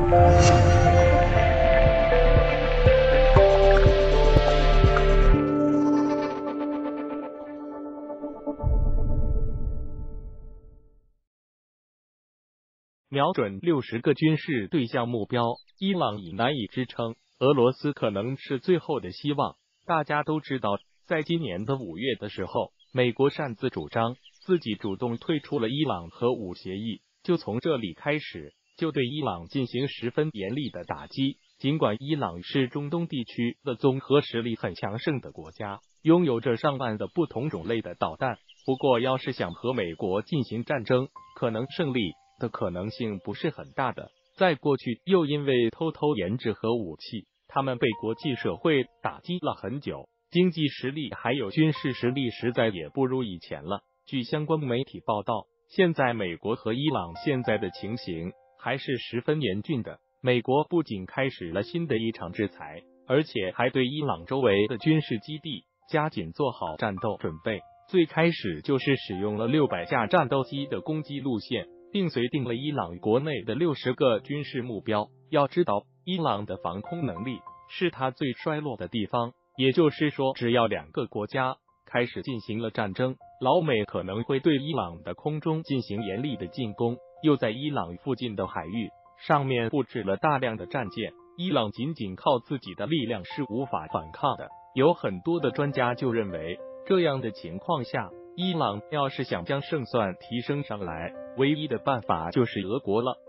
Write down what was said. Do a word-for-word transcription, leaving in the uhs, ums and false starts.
瞄准六十个军事对象目标，伊朗已难以支撑，俄罗斯可能是最后的希望。大家都知道，在今年的五月的时候，美国擅自主张自己主动退出了伊朗核武协议，就从这里开始，就对伊朗进行十分严厉的打击。尽管伊朗是中东地区的综合实力很强盛的国家，拥有着上万的不同种类的导弹，不过要是想和美国进行战争，可能胜利的可能性不是很大的。在过去，又因为偷偷研制核武器，他们被国际社会打击了很久，经济实力还有军事实力实在也不如以前了。据相关媒体报道，现在美国和伊朗现在的情形还是十分严峻的。美国不仅开始了新的一场制裁，而且还对伊朗周围的军事基地加紧做好战斗准备。最开始就是使用了六百架战斗机的攻击路线，并随定了伊朗国内的六十个军事目标。要知道，伊朗的防空能力是它最衰落的地方，也就是说，只要两个国家开始进行了战争，老美可能会对伊朗的空中进行严厉的进攻。又在伊朗附近的海域上面布置了大量的战舰，伊朗仅仅靠自己的力量是无法反抗的。有很多的专家就认为，这样的情况下，伊朗要是想将胜算提升上来，唯一的办法就是俄国了。